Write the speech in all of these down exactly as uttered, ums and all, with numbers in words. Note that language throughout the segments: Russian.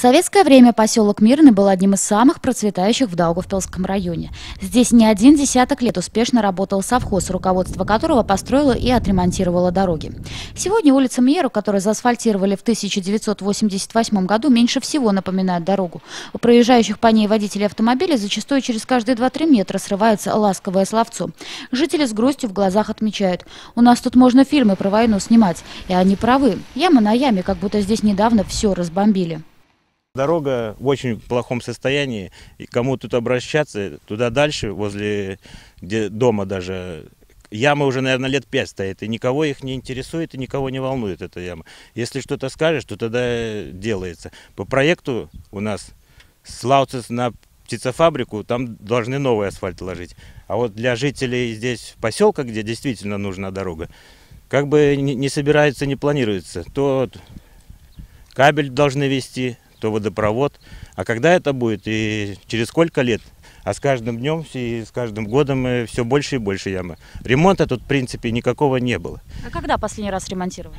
советское время поселок Мирный был одним из самых процветающих в Даугавпилском районе. Здесь не один десяток лет успешно работал совхоз, руководство которого построило и отремонтировало дороги. Сегодня улица Мьеру, которую заасфальтировали в тысяча девятьсот восемьдесят восьмом году, меньше всего напоминает дорогу. У проезжающих по ней водителей автомобилей зачастую через каждые два-три метра срывается ласковое словцо. Жители с грустью в глазах отмечают: у нас тут можно фильмы про войну снимать. И они правы. Яма на яме, как будто здесь недавно все разбомбили. Дорога в очень плохом состоянии, и кому тут обращаться, туда дальше, возле где дома даже, яма уже, наверное, лет пять стоит, и никого их не интересует, и никого не волнует эта яма. Если что-то скажешь, то тогда делается. По проекту у нас с Лауцис на птицефабрику, там должны новый асфальт ложить. А вот для жителей здесь поселка, где действительно нужна дорога, как бы не собирается, не планируется. То кабель должны вести, то водопровод. А когда это будет и через сколько лет? А с каждым днем и с каждым годом все больше и больше ямы. Ремонта тут, в принципе, никакого не было. А когда последний раз ремонтировали?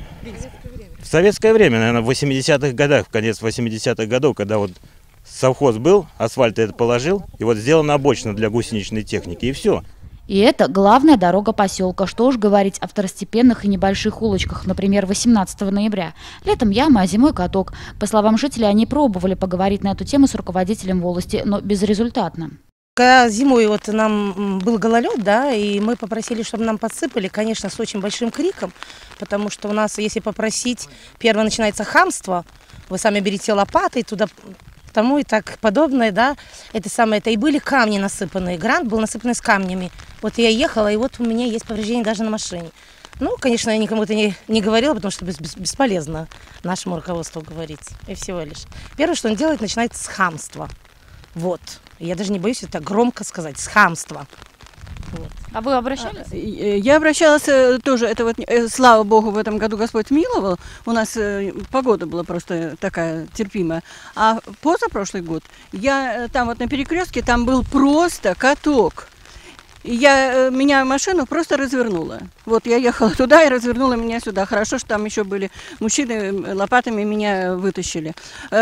В советское время, наверное, в восьмидесятых годах, в конец восьмидесятых годов, когда вот совхоз был, асфальт этот положил, и вот сделана обочина для гусеничной техники, и все. И это главная дорога поселка. Что уж говорить о второстепенных и небольших улочках, например, восемнадцатого ноября. Летом яма, а зимой каток. По словам жителей, они пробовали поговорить на эту тему с руководителем волости, но безрезультатно. Когда зимой вот нам был гололед, да, и мы попросили, чтобы нам подсыпали, конечно, с очень большим криком, потому что у нас, если попросить, первое начинается хамство, вы сами берите лопаты и туда... тому и так подобное, да, это самое, это и были камни насыпанные, грант был насыпанный с камнями. Вот я ехала, и вот у меня есть повреждения даже на машине. Ну, конечно, я никому это не, не говорила, потому что бесполезно нашему руководству говорить, и всего лишь. Первое, что он делает, начинается с хамства. Вот. Я даже не боюсь это громко сказать, с хамства. Вот. А вы обращались? Я обращалась тоже, это вот, слава богу, в этом году Господь миловал, у нас погода была просто такая терпимая. А позапрошлый год я там вот на перекрестке, там был просто каток. И я, меня машину просто развернула. Вот я ехала туда и развернула меня сюда. Хорошо, что там еще были мужчины, лопатами меня вытащили.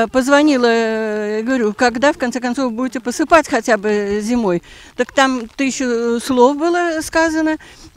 Позвонила, говорю, когда в конце концов будете посыпать хотя бы зимой? Так там тысячу слов было сказано,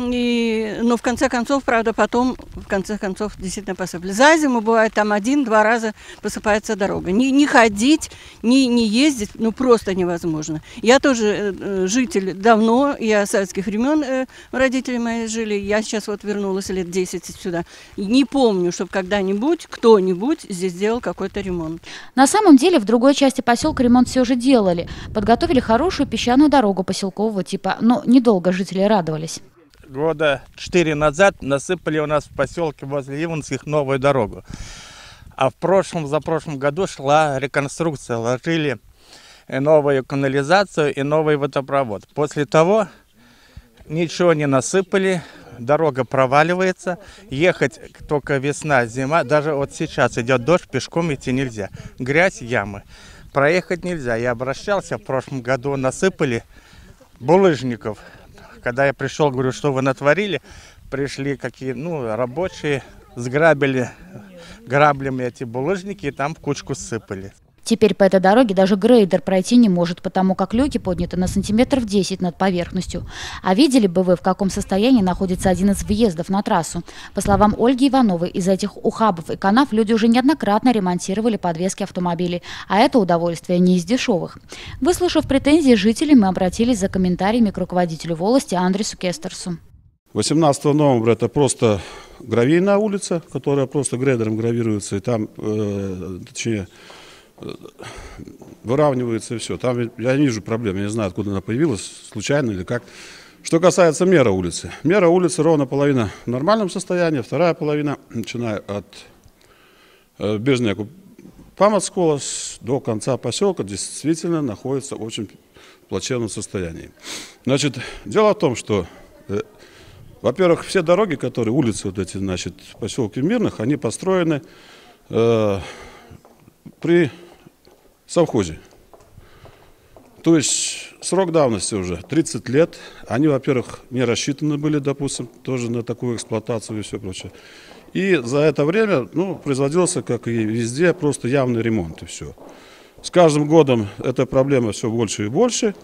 и, но в конце концов, правда, потом, в конце концов, действительно посыпали. За зиму бывает там один-два раза посыпается дорога. Не, не ходить, не, не ездить, ну просто невозможно. Я тоже э, житель давно, я Я советских времен, э, родители мои жили, я сейчас вот вернулась лет десять сюда. Не помню, чтобы когда-нибудь кто-нибудь здесь делал какой-то ремонт. На самом деле в другой части поселка ремонт все же делали. Подготовили хорошую песчаную дорогу поселкового типа, но недолго жители радовались. Года четыре назад насыпали у нас в поселке возле Иванских новую дорогу. А в прошлом, за прошлом году шла реконструкция, ложили новую канализацию и новый водопровод. После того ничего не насыпали, дорога проваливается, ехать только весна, зима, даже вот сейчас идет дождь, пешком идти нельзя, грязь, ямы, проехать нельзя. Я обращался, в прошлом году насыпали булыжников. Когда я пришел, говорю, что вы натворили, пришли какие, ну, рабочие, сграбили граблями эти булыжники и там в кучку сыпали. Теперь по этой дороге даже грейдер пройти не может, потому как люки подняты на сантиметров десять над поверхностью. А видели бы вы, в каком состоянии находится один из въездов на трассу? По словам Ольги Ивановой, из этих ухабов и канав люди уже неоднократно ремонтировали подвески автомобилей, а это удовольствие не из дешевых. Выслушав претензии жителей, мы обратились за комментариями к руководителю волости Андресу Кестерсу. восемнадцатого ноября это просто гравийная улица, которая просто грейдером гравируется, и там, э, точнее, выравнивается и все. Там я не вижу проблем, я не знаю, откуда она появилась, случайно или как. Что касается Мера улицы. Мера улицы ровно половина в нормальном состоянии, вторая половина, начиная от э, Бежняку Памацкола до конца поселка, действительно находится в очень плачевном состоянии. Значит, дело в том, что, э, во-первых, все дороги, которые, улицы вот эти, значит, в поселке Мирных, они построены э, при совхозе. То есть срок давности уже тридцать лет. Они, во-первых, не рассчитаны были, допустим, тоже на такую эксплуатацию и все прочее. И за это время ну, производился, как и везде, просто явный ремонт и все. С каждым годом эта проблема все больше и больше.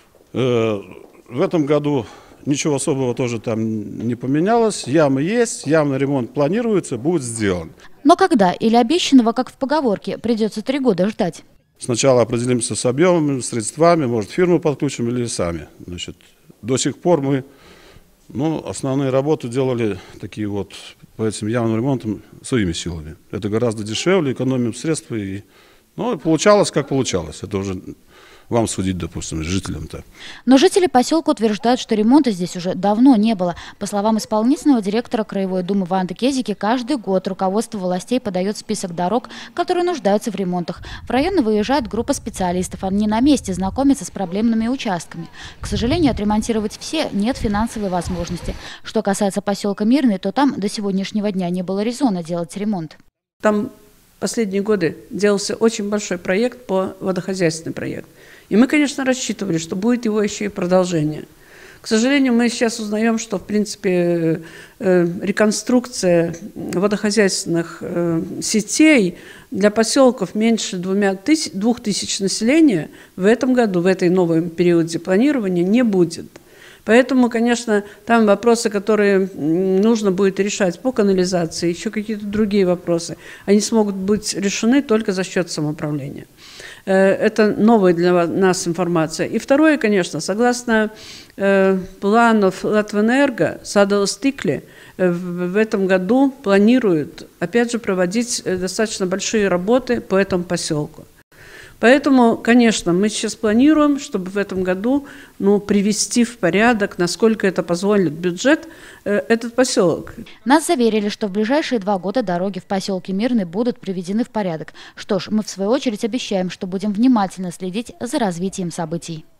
В этом году ничего особого тоже там не поменялось. Ямы есть, явный ремонт планируется, будет сделан. Но когда или обещанного, как в поговорке, придется три года ждать? Сначала определимся с объемами, средствами, может фирму подключим или сами. Значит, до сих пор мы ну, основные работы делали такие вот по этим явным ремонтам своими силами. Это гораздо дешевле, экономим средства. И, ну, получалось как получалось. Это уже вам судить, допустим, жителям-то. Но жители поселка утверждают, что ремонта здесь уже давно не было. По словам исполнительного директора Краевой думы Ванды Кезики, каждый год руководство властей подает список дорог, которые нуждаются в ремонтах. В районы выезжает группа специалистов. Они на месте знакомятся с проблемными участками. К сожалению, отремонтировать все нет финансовой возможности. Что касается поселка Мирный, то там до сегодняшнего дня не было резона делать ремонт. Там последние годы делался очень большой проект по водохозяйственный проект. И мы, конечно, рассчитывали, что будет его еще и продолжение. К сожалению, мы сейчас узнаем, что, в принципе, реконструкция водохозяйственных сетей для поселков меньше двух тысяч населения в этом году, в этой новом периоде планирования не будет. Поэтому, конечно, там вопросы, которые нужно будет решать по канализации, еще какие-то другие вопросы, они смогут быть решены только за счет самоуправления. Это новая для нас информация. И второе, конечно, согласно э, планов Латвэнерго, Садовстикли в этом году планируют, опять же, проводить достаточно большие работы по этому поселку. Поэтому, конечно, мы сейчас планируем, чтобы в этом году ну, привести в порядок, насколько это позволит бюджет, э, этот поселок. Нас заверили, что в ближайшие два года дороги в поселке Мирный будут приведены в порядок. Что ж, мы в свою очередь обещаем, что будем внимательно следить за развитием событий.